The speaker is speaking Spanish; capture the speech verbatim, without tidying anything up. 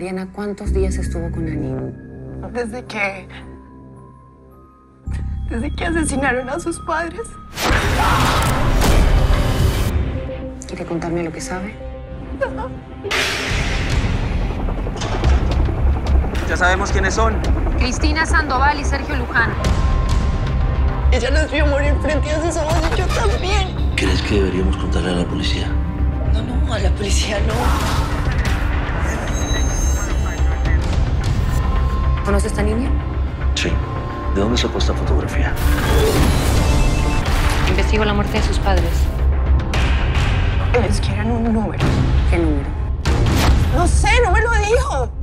Mariana, ¿cuántos días estuvo con Ani? Desde que... Desde que asesinaron a sus padres. ¿Quiere contarme lo que sabe? No. Ya sabemos quiénes son. Cristina Sandoval y Sergio Luján. Ella nos vio morir frente a sus ojos y yo también. ¿Crees que deberíamos contarle a la policía? No, no, a la policía no. ¿Conoce a esta niña? Sí. ¿De dónde sacó esta fotografía? Investigo la muerte de sus padres. Ellos quieren un número. ¿Qué número? No sé, no me lo dijo.